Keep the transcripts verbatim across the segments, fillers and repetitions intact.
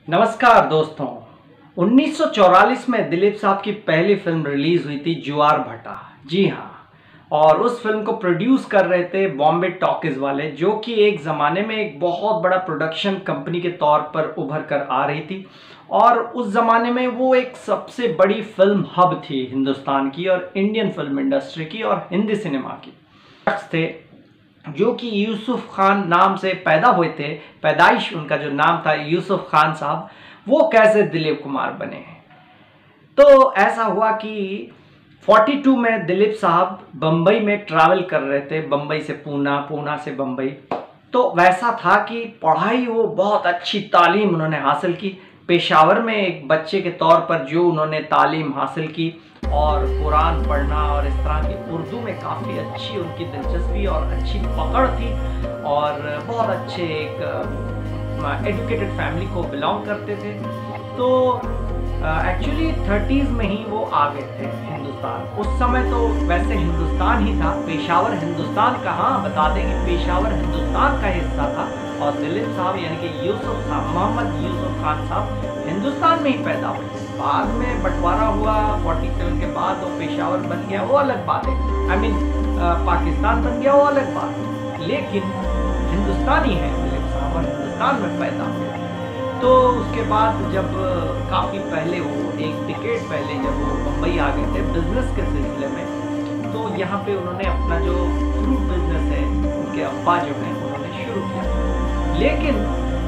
नमस्कार दोस्तों। उन्नीस सौ चौवालीस में दिलीप साहब की पहली फिल्म रिलीज हुई थी ज्वार भाटा। जी हाँ, और उस फिल्म को प्रोड्यूस कर रहे थे बॉम्बे टॉकीज वाले, जो कि एक ज़माने में एक बहुत बड़ा प्रोडक्शन कंपनी के तौर पर उभर कर आ रही थी। और उस ज़माने में वो एक सबसे बड़ी फिल्म हब थी हिंदुस्तान की और इंडियन फिल्म इंडस्ट्री की और हिंदी सिनेमा की। शख्स थे जो कि यूसुफ खान नाम से पैदा हुए थे, पैदाइश उनका जो नाम था यूसुफ खान साहब, वो कैसे दिलीप कुमार बने हैं। तो ऐसा हुआ कि बयालीस में दिलीप साहब बम्बई में ट्रैवल कर रहे थे, बम्बई से पूना, पूना से बम्बई। तो वैसा था कि पढ़ाई वो बहुत अच्छी तालीम उन्होंने हासिल की। पेशावर में एक बच्चे के तौर पर जो उन्होंने तालीम हासिल की और कुरान पढ़ना और इस तरह की उर्दू में काफ़ी अच्छी उनकी दिलचस्पी और अच्छी पकड़ थी और बहुत अच्छे एक एजुकेटेड फैमिली को बिलोंग करते थे। तो एक्चुअली थर्टीज़ में ही वो आ गए थे हिंदुस्तान। उस समय तो वैसे हिंदुस्तान ही था, पेशावर हिंदुस्तान कहाँ, बता दें कि पेशावर हिंदुस्तान का हिस्सा था। और दिलीप साहब यानी कि यूसुफ साहब, मोहम्मद यूसुफ खान साहब हिंदुस्तान में ही पैदा हुए थे। बाद में बंटवारा हुआ सैंतालीस के बाद, वो पेशावर बन गया, वो अलग बात है। आई मीन पाकिस्तान बन गया, वो अलग बात है, लेकिन हिंदुस्तानी है दिलीप साहब और हिंदुस्तान में पैदा हुए। तो उसके बाद जब काफ़ी पहले, वो एक डिकेड पहले जब वो मुंबई आ गए थे बिजनेस के सिलसिले में, तो यहाँ पे उन्होंने अपना जो फ्रूट बिजनेस है, उनके अब्बा जो हैं उन्होंने शुरू किया। लेकिन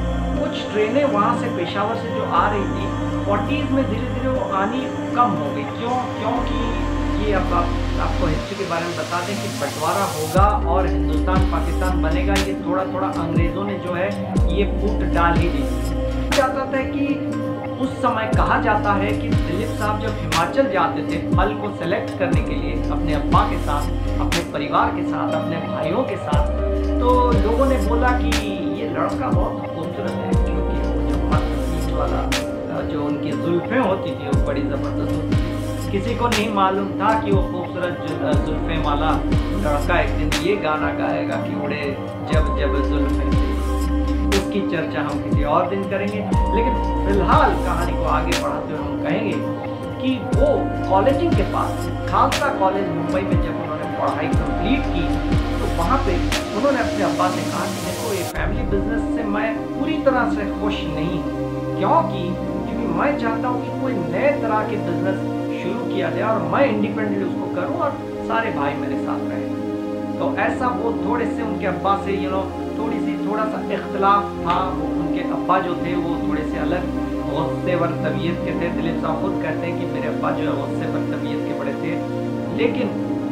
कुछ ट्रेनें वहाँ से पेशावर से जो आ रही थी चालीस में धीरे धीरे वो आनी कम हो गई। क्यों? क्योंकि ये अब आप, आपको हिस्ट्री के बारे में बता दें कि बंटवारा होगा और हिंदुस्तान पाकिस्तान बनेगा, ये थोड़ा थोड़ा अंग्रेज़ों ने जो है ये फूट डाल ही दी। जाता था कि उस समय कहा जाता है कि दिलीप साहब जब हिमाचल जाते थे फल को सेलेक्ट करने के लिए अपने अब्बा के साथ, अपने परिवार के साथ, अपने भाइयों के साथ, तो लोगों ने बोला कि ये लड़का बहुत खूबसूरत है, क्योंकि वो जो मस्त वाला जो उनकी जुल्फ़ें होती थी वो बड़ी ज़बरदस्त होती थी। किसी को नहीं मालूम था कि वो खूबसूरत जुल्फ़ें वाला लड़का एक दिन ये गाना गाएगा कि उड़े जब जब जुल्फ़ें थी। उसकी चर्चा हम किसी और दिन करेंगे, लेकिन फिलहाल कहानी को आगे बढ़ाते हुए हम कहेंगे कि वो कॉलेजिंग के पास खालसा कॉलेज मुंबई में जब उन्होंने पढ़ाई कंप्लीट की, तो वहाँ पे उन्होंने अपने अब्बा से कहा कि देखो ये फैमिली बिजनेस से मैं पूरी तरह से खुश नहीं हूँ, क्योंकि क्योंकि मैं चाहता हूँ कि कोई नए तरह के बिजनेस शुरू किया जाए और मैं इंडिपेंडेंटली उसको करूँ और सारे भाई मेरे साथ रहें। तो ऐसा वो थोड़े से उनके अब्बा से यू नो थोड़ी सी थोड़ा सा इख्तलाफ था। वो उनके अब्बा जो थे वो थोड़े से अलग गुस्से वर तबीयत के थे। दिलीप साहब खुद कहते हैं कि मेरे अब्बा जो है गुस्से वर तबीयत के बड़े थे, लेकिन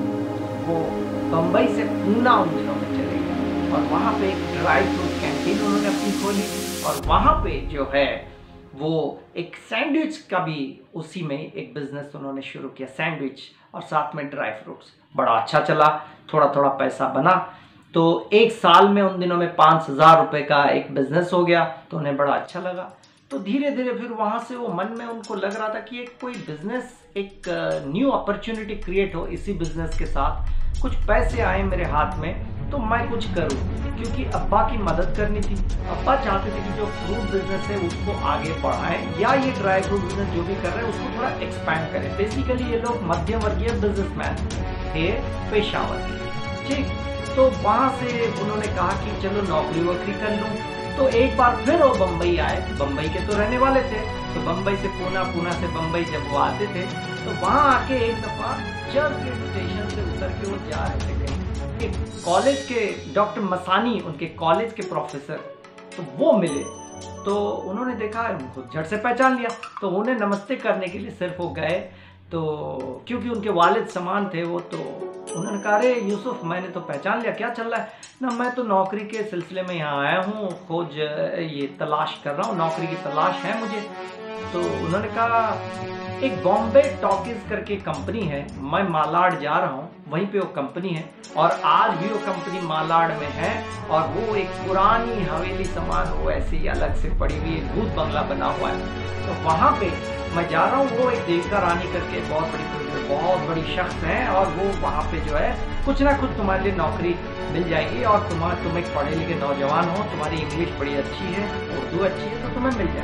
वो बम्बई से पूना उन दिनों में चले गए और वहाँ पे एक ड्राई फ्रूट कैंटीन उन्होंने अपनी खोली और वहाँ पे जो है वो एक सैंडविच का भी उसी में एक बिजनेस उन्होंने शुरू किया, सैंडविच और साथ में ड्राई फ्रूट्स। बड़ा अच्छा चला, थोड़ा थोड़ा पैसा बना, तो एक साल में उन दिनों में पाँच हज़ार रुपये का एक बिज़नेस हो गया, तो उन्हें बड़ा अच्छा लगा। तो धीरे धीरे फिर वहाँ से वो मन में उनको लग रहा था कि एक कोई बिज़नेस, एक न्यू अपॉर्चुनिटी क्रिएट हो, इसी बिज़नेस के साथ कुछ पैसे आए मेरे हाथ में तो मैं कुछ करूं, क्योंकि अब्बा की मदद करनी थी। अब्बा चाहते थे कि जो फ्रूट बिजनेस है उसको आगे बढ़ाएं या ये ड्राई फ्रूट बिजनेस जो भी कर रहे हैं उसको थोड़ा एक्सपैंड करें। बेसिकली ये लोग मध्यम वर्गीय बिजनेसमैन थे पेशावर के, ठीक। तो वहाँ से उन्होंने कहा कि चलो नौकरी वोकरी कर लूँ। तो एक बार फिर वो बम्बई आए, बम्बई के तो रहने वाले थे, तो बम्बई से पूना, पूना से बम्बई जब वो आते थे तो वहाँ आके एक दफ़ा चर्च के स्टेशन से उतर के वो जा रहे थे कहीं, कॉलेज के डॉक्टर मसानी उनके कॉलेज के प्रोफेसर, तो वो मिले। तो उन्होंने देखा, उनको झट से पहचान लिया, तो उन्हें नमस्ते करने के लिए सिर्फ वो गए। तो क्योंकि उनके वालिद समान थे वो, तो उन्होंने कहा अरे यूसुफ, मैंने तो पहचान लिया, क्या चल रहा है ना, मैं तो नौकरी के सिलसिले में यहाँ आया हूँ, खोज ये तलाश कर रहा हूँ, नौकरी की तलाश है मुझे। तो उन्होंने कहा एक बॉम्बे टॉकीज करके कंपनी है, मैं मालाड जा रहा हूँ, वहीं पे वो कंपनी है और आज भी वो कंपनी मालाड में है और वो एक पुरानी हवेली समान वो ऐसी अलग से पड़ी हुई भूत बंगला बना हुआ है। तो वहाँ पे मैं जा रहा हूँ, वो एक देविका रानी करके बहुत बड़ी बहुत बड़ी शख्स है और वो वहाँ पे जो है कुछ ना कुछ तुम्हारे लिए नौकरी मिल जाएगी और तुम तुम एक पढ़े लिखे नौजवान हो, तुम्हारी इंग्लिश बड़ी अच्छी है, उर्दू अच्छी है, तो तुम्हें मिल जाएगा।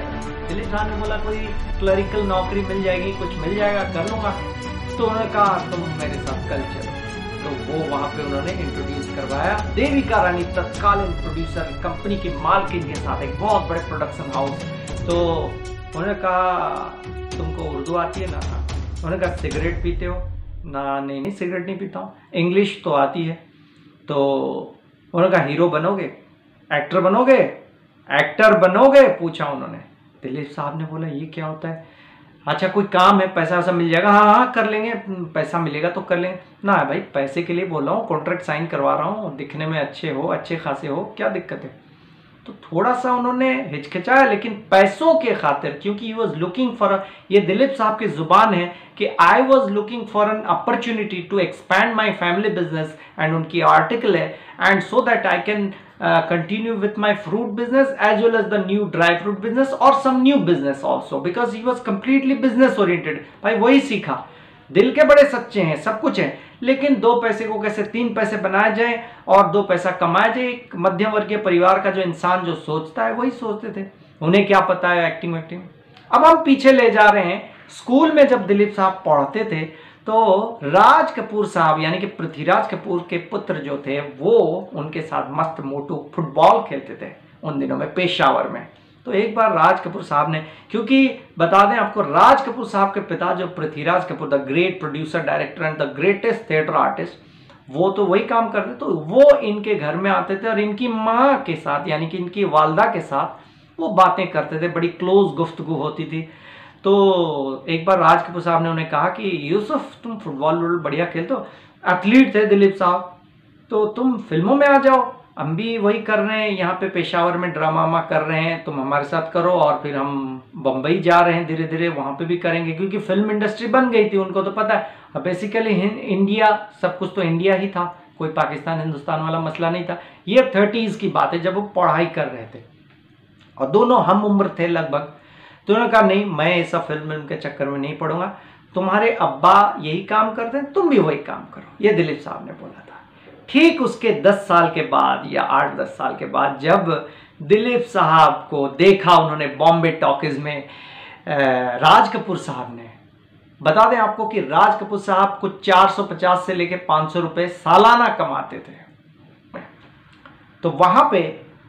दिलीप साहब ने बोला कोई क्लरिकल नौकरी मिल जाएगी, कुछ मिल जाएगा, कर लूंगा। तो उन्होंने कहा तुम मेरे साथ कल चलो। तो वो वहां पे उन्होंने इंट्रोड्यूस करवाया देविका रानी तत्कालीन प्रोड्यूसर कंपनी की मालकिन के साथ, एक बहुत बड़े प्रोडक्शन हाउस। तो उन्होंने कहा तुमको उर्दू आती है ना? उन्होंने कहा सिगरेट पीते हो ना? नहीं नहीं सिगरेट नहीं पीता हूँ। इंग्लिश तो आती है। तो उन्होंने कहा हीरो बनोगे, एक्टर बनोगे? एक्टर बनोगे पूछा उन्होंने। दिलीप साहब ने बोला ये क्या होता है? अच्छा कोई काम है, पैसा वैसा मिल जाएगा? हाँ हाँ कर लेंगे, पैसा मिलेगा तो कर लेंगे ना। भाई पैसे के लिए बोल रहा हूँ, कॉन्ट्रैक्ट साइन करवा रहा हूँ, दिखने में अच्छे हो, अच्छे खासे हो, क्या दिक्कत है? तो थोड़ा सा उन्होंने हिचकिचाया, लेकिन पैसों के खातिर, क्योंकि ही वॉज लुकिंग फॉर, ये दिलीप साहब की जुबान है कि I was looking for an opportunity to expand my family business, and उनकी आर्टिकल है, and so that I can continue with my fruit business as well as the new dry fruit business और some new business also, because he was completely business oriented. भाई वही सीखा, दिल के बड़े सच्चे हैं, सब कुछ है, लेकिन दो पैसे को कैसे तीन पैसे बनाया जाए और दो पैसा कमाया जाए। एक मध्यम वर्गीय परिवार का जो इंसान जो सोचता है वही सोचते थे, उन्हें क्या पता है एक्टिंग वैक्टिंग। अब हम पीछे ले जा रहे हैं, स्कूल में जब दिलीप साहब पढ़ते थे तो राज कपूर साहब यानी कि पृथ्वीराज कपूर के पुत्र जो थे वो उनके साथ मस्त मोटू फुटबॉल खेलते थे उन दिनों में पेशावर में। तो एक बार राज कपूर साहब ने, क्योंकि बता दें आपको, राज कपूर साहब के पिता जो Prithviraj Kapoor, the great producer director and the greatest theatre artist, वो तो वही काम करते, तो वो इनके घर में आते थे और इनकी माँ के साथ यानी कि इनकी वालदा के साथ वो बातें करते थे, बड़ी क्लोज गुफ्तगू होती थी। तो एक बार राज कपूर साहब ने उन्हें कहा कि यूसुफ तुम फुटबॉल बढ़िया खेलते हो, एथलीट थे दिलीप साहब, तो तुम फिल्मों में आ जाओ, हम भी वही कर रहे हैं, यहाँ पे पेशावर में ड्रामा वामा कर रहे हैं, तुम हमारे साथ करो, और फिर हम बम्बई जा रहे हैं धीरे धीरे, वहाँ पे भी करेंगे, क्योंकि फिल्म इंडस्ट्री बन गई थी, उनको तो पता है बेसिकली इंडिया, सब कुछ तो इंडिया ही था, कोई पाकिस्तान हिंदुस्तान वाला मसला नहीं था। ये थर्टीज़ की बात है जब वो पढ़ाई कर रहे थे और दोनों हम उम्र थे लगभग। तो उन्होंने कहा नहीं मैं ऐसा फिल्म के चक्कर में नहीं पढ़ूंगा, तुम्हारे अब्बा यही काम करते हैं, तुम भी वही काम करो, ये दिलीप साहब ने बोला था। ठीक उसके दस साल के बाद या आठ दस साल के बाद जब दिलीप साहब को देखा उन्होंने बॉम्बे टॉकीज में राज कपूर साहब ने, बता दें आपको कि राज कपूर साहब कुछ चार सौ पचास से लेके पाँच सौ रुपये सालाना कमाते थे। तो वहां पे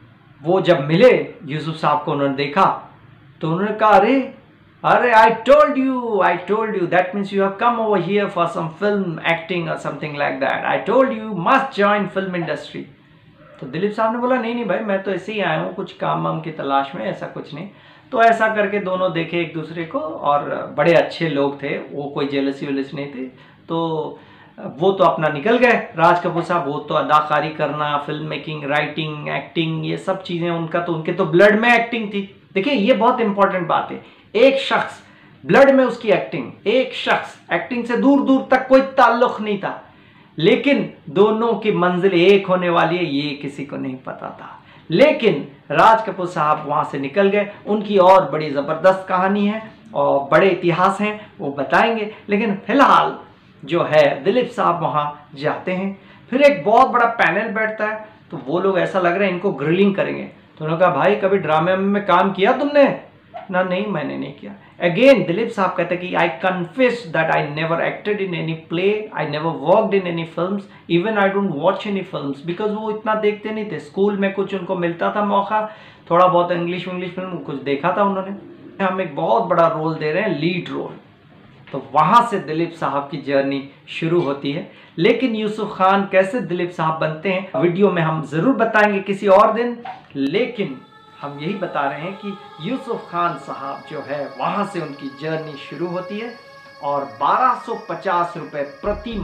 वो जब मिले यूसुफ साहब को, उन्होंने देखा तो उन्होंने कहा अरे अरे I told you I told you that means you have come over here for some film acting और something like that, I told you must join film industry. तो दिलीप साहब ने बोला नहीं नहीं भाई मैं तो ऐसे ही आया हूँ कुछ काम वाम की तलाश में, ऐसा कुछ नहीं। तो ऐसा करके दोनों देखे एक दूसरे को और बड़े अच्छे लोग थे, वो कोई जेलसी वेलसी नहीं थी। तो वो तो अपना निकल गए राज कपूर साहब, वो तो अदाकारी करना, फिल्म मेकिंग, राइटिंग, एक्टिंग, ये सब चीज़ें उनका तो, उनके तो ब्लड में एक्टिंग थी। देखिए ये बहुत इंपॉर्टेंट बात है, एक शख्स ब्लड में उसकी एक्टिंग, एक शख्स एक्टिंग से दूर दूर तक कोई ताल्लुक नहीं था, लेकिन दोनों की मंजिल एक होने वाली है ये किसी को नहीं पता था। लेकिन राज कपूर साहब वहां से निकल गए, उनकी और बड़ी ज़बरदस्त कहानी है और बड़े इतिहास हैं, वो बताएंगे। लेकिन फिलहाल जो है दिलीप साहब वहां जाते हैं, फिर एक बहुत बड़ा पैनल बैठता है, तो वो लोग ऐसा लग रहा है इनको ग्रिलिंग करेंगे। तो उन्होंने कहा भाई कभी ड्रामे में काम किया तुमने? ना नहीं मैंने नहीं किया। अगेन दिलीप साहब कहते हैं कि I confess that I never acted in any play, I never worked in any films, even I don't watch any films, because वो इतना देखते नहीं थे। स्कूल में कुछ उनको मिलता था मौका, थोड़ा बहुत इंग्लिश इंग्लिश फिल्म कुछ देखा था उन्होंने। हम एक बहुत बड़ा रोल दे रहे हैं, लीड रोल। तो वहां से दिलीप साहब की जर्नी शुरू होती है। लेकिन यूसुफ खान कैसे दिलीप साहब बनते हैं वीडियो में हम जरूर बताएंगे किसी और दिन, लेकिन हम यही बता रहे हैं कि यूसुफ खान साहब जो है वहां से उनकी जर्नी शुरू होती है और बारह सौ पचास रुपए प्रति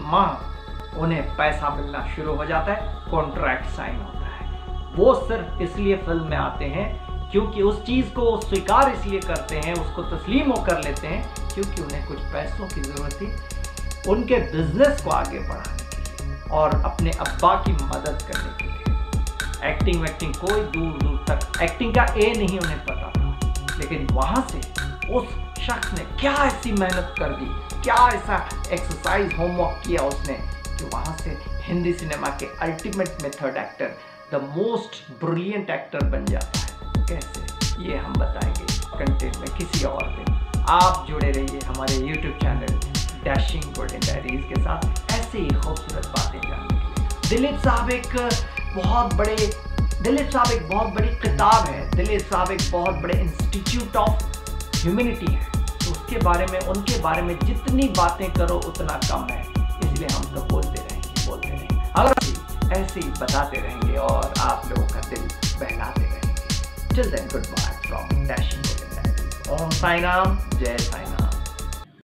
माह उन्हें पैसा मिलना शुरू हो जाता है, कॉन्ट्रैक्ट साइन होता है। वो सिर्फ इसलिए फिल्म में आते हैं क्योंकि उस चीज़ को स्वीकार इसलिए करते हैं, उसको तस्लीम वो कर लेते हैं क्योंकि उन्हें कुछ पैसों की ज़रूरत थी उनके बिजनेस को आगे बढ़ाने के लिए और अपने अब्बा की मदद करने के लिए। एक्टिंग वैक्टिंग कोई दूर दूर तक एक्टिंग का ए नहीं उन्हें पता था, लेकिन वहाँ से उस शख्स ने क्या ऐसी मेहनत कर दी, क्या ऐसा एक्सरसाइज होमवर्क किया उसने कि वहाँ से हिंदी सिनेमा के ultimate method actor, the most brilliant actor बन जाता है। कैसे, ये हम बताएंगे। कंटेंट में किसी और दिन। आप जुड़े रहिए हमारे YouTube channel dashing golden diaries के साथ ऐसे ही खूबसूरत बातें जानने के लिए। दिलीप साहब एक बहुत बड़े दिलीप साहब एक बहुत बड़ी किताब है, दिलीप साहब एक बहुत बड़े इंस्टीट्यूट ऑफ ह्यूमैनिटी है। तो उसके बारे में उनके बारे में जितनी बातें करो उतना कम है, इसलिए हम तो बोलते रहेंगे बोलते रहेंगे अगर ऐसे ही बताते रहेंगे और आप लोगों का दिल बहलाते रहेंगे। Till then goodbye from dashing golden diaries. Om Sai Ram, जय साई।